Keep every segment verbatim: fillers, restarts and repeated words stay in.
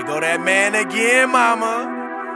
go that man again, mama.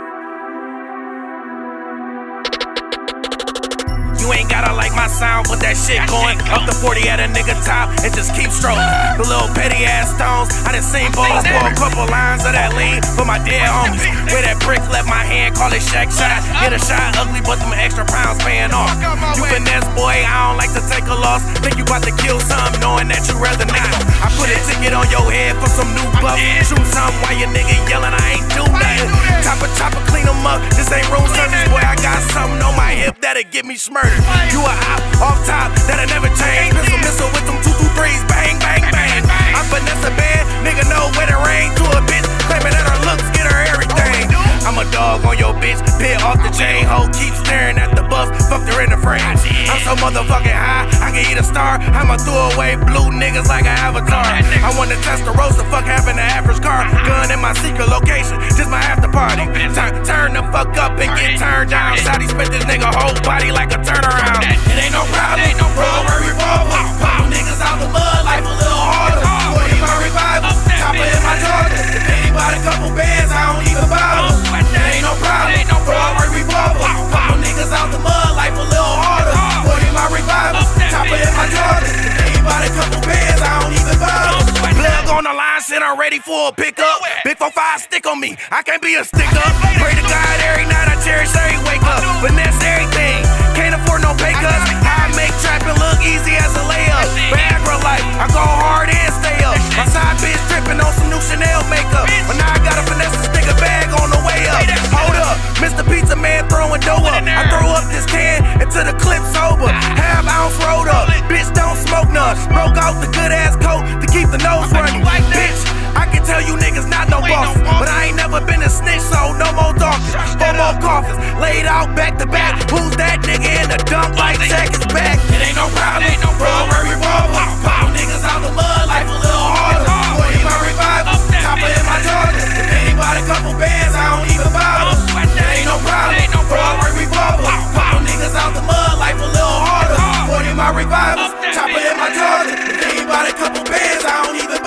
You ain't gotta like my sound, put that shit going up to forty at a nigga top and just keep strolling. The little petty ass stones, I done seen boys pour a couple lines of that lean for my dead homies. Where that brick left my hand, call it Shaq shot. Hit a shot ugly, but them extra pounds paying off. You finesse boy, I don't like to take a loss. Think you about to kill something, knowing that you rather not. I put a ticket on your head for some new buff. Shoot something while your nigga yelling, I ain't do nothing. Chopper, chopper, clean them up. This ain't room service, boy. I got something on my hip that'll get me smurdered. You a op, off top, that'll never change. Missile, missile with them two, two, threes, bang, bang, bang. I'm Vanessa Band, nigga know where to rain to a bitch, claiming that her looks get her everything. I'm a dog on your bitch, bit off the chain, hoe keep staring at the bus, fucked her in the frame. I'm so motherfucking high, I can eat a star. I'ma throw away blue niggas like an avatar. I wanna test the roast, the fuck happened to average car. Gun in my secret location, just my after party. Turn, turn the fuck up and get turned down. Shawty spit this nigga whole body like a turnaround. It ain't no problem, ain't no problem. Where revolver, pop them niggas out the mud, life a little harder. Boy, in my revival, chopper in my Georgia. If anybody couple bands, I don't even bother. It ain't no problem, ain't no problem. Where revolver, pop them niggas out the mud, life a little harder. Boy, in my revival, chopper in my Georgia. If anybody couple bands, I don't even bother. Plug on the line, shit, I'm ready for a pickup. Big four five stick on me, I can't be a sticker. Pray to God every night, I cherish every wake up. Finesse everything, can't afford no pay cuts. I make trapping look easy as a layup. Viagra life, I go hard and stay up. My side bitch dripping on some new Chanel makeup. But now I gotta finesse this nigga bag on the way up. Hold up, Mister Pizza Man throwing dough up. I throw up this can until the clip sober. Half ounce rolled up, bitch don't smoke none. Broke out the good ass coat to keep the nose running. Bitch, I can tell you niggas not no bosses, but I ain't never been a snitch, so no more talking. Four more coffins, laid out back to back. Who's that nigga in the dump like Jack is back? It ain't no problem, ain't no problem. Where revolver, pop them niggas out the mud, life a little harder. Boy, in my revival, chopper in my Georgia. If anybody couple bands, I don't even bother. It ain't no problem, ain't no problem. Where revolver, pop them niggas out the mud, life a little harder. Boy, in my revival, chopper in my Georgia. If anybody couple bands, I don't even